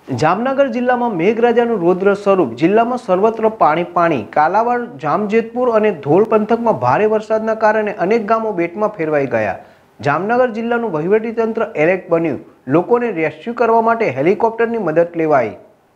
જામનગર જિલ્લામાં મેઘરાજાનું રૌદ્ર સ્વરૂપ. જિલ્લામાં સર્વત્ર પાણી. કાલાવાડ, જામજેતપુર અને ધોળ પંથકમાં ભારે વરસાદના કારણે અનેક ગામો બેટમાં ફેરવાઈ ગયા. જામનગર જિલ્લાનું વહીવટીતંત્ર એલર્ટ બન્યું. લોકોને રેસ્ક્યુ કરવા માટે હેલિકોપ્ટરની મદદ લેવાઈ.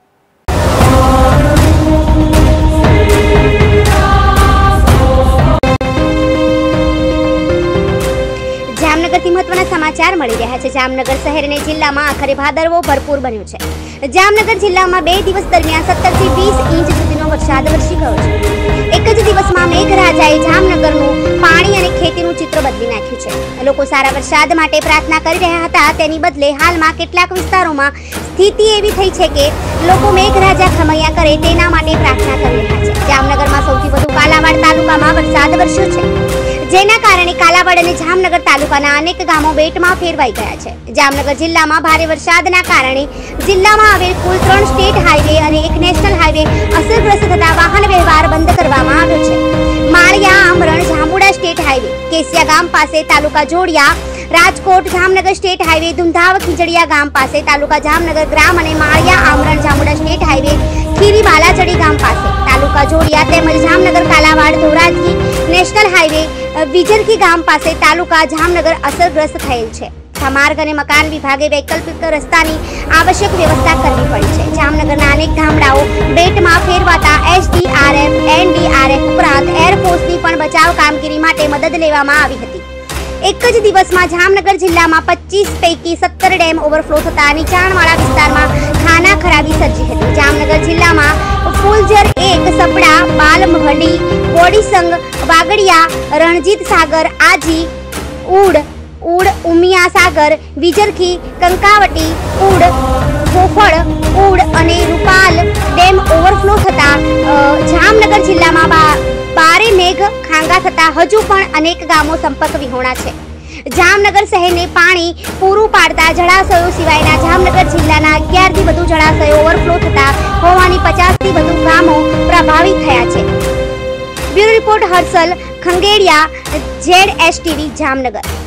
જામનગરથી મહત્વના સમાચાર મળી રહ્યા છે. જામનગર શહેર અને જિલ્લામાં આખરે ભાદરવો ભરપૂર બન્યો છે. જામનગર જિલ્લામાં 2 દિવસ દરમિયાન 17 થી 20 ઇંચ સુધીનો વરસાદ વરસી ગયો છે. એક જ દિવસમાં મેઘરાજાએ જામનગરનું પાણી અને ખેતીનું ચિત્ર બદલી નાખ્યું છે. લોકો સારા વરસાદ માટે પ્રાર્થના કરી રહ્યા હતા, તેની બદલે હાલમાં કેટલાક વિસ્તારોમાં સ્થિતિ એવી થઈ છે કે લોકો મેઘરાજા ખમૈયા કરે તેના માટે પ્રાર્થના કરી રહ્યા છે. જામનગરમાં સૌથી વધુ કાલાવાડ તાલુકામાં વરસાદ વરસ્યો છે, જેના કારણે કાલાવાડ અને જામનગર તાલુકાના અનેક ગામો બેટમાં ફેરવાઈ ગયા છે. જામનગર જિલ્લામાં ભારે વરસાદના કારણે જિલ્લામાં આવેલ કુલ 3 સ્ટેટ હાઈવે અને 1 નેશનલ હાઈવે અસરગ્રસ્ત થતા વાહન વ્યવહાર બંધ કરવામાં આવ્યો છે. માળિયા આમરણ જાંબુડા સ્ટેટ હાઈવે, કેસિયા ગામ પાસે તાલુકા જોડિયા, રાજકોટ જામનગર સ્ટેટ હાઈવે, ધુંધાવ ખીજડીયા ગામ પાસે તાલુકા જામનગર ગ્રામ અને માળિયા આમરણ જાંબુડા સ્ટેટ હાઈવે, ખીરી બાલાચડી ગામ પાસે તાલુકા જોડિયા તેમજ જામનગર કાલાવાડ ધોરાજી નેશનલ હાઈવે વિજરખી ગામ પાસે તાલુકા જામનગર અસરગ્રસ્ત થયેલ છે. માર્ગ અને મકાન વિભાગે વૈકલ્પિક રસ્તાની આવશ્યક વ્યવસ્થા કરવી પડી છે. જામનગરના અનેક ગામડાઓ બેટમાં ફેરવાતા SDRF, NDRF ઉપરાંત એરફોર્સની પણ બચાવ કામગીરી માટે મદદ લેવામાં આવી હતી. એક જ દિવસમાં જામનગર જિલ્લામાં 25 પૈકી 17 ડેમ ઓવરફ્લો થતા નીચાણવાળા વિસ્તારમાં ખાના ખરાબી સર્જી હતી. જામનગર જિલ્લામાં ફૂલજર 1, સપડા, બાલમહડી, બોડીસંગ, વાગડિયા, રણજીત સાગર, આજી, ઉડ, ઉમિયા સાગર, વિજરખી, કંકાવટી, ઉડ, ફોફળ, ઉડ અને રૂપાલ ડેમ ઓવરફ્લો થતા જામનગર જિલ્લામાં ભારે મેઘ ખાંગા થતા હજુ પણ અનેક ગામો સંપર્ક વિહોણા છે. જામનગર શહેરને પાણી પૂરું પાડતા જળાશયો સિવાયના જામનગર જિલ્લાના 11 થી વધુ જળાશયો ઓવરફ્લો થતા હોવાની 50 થી વધુ ગામો પ્રભાવિત થયા છે. Bureau report Harshal Khangediya, ZSTV Jamnagar.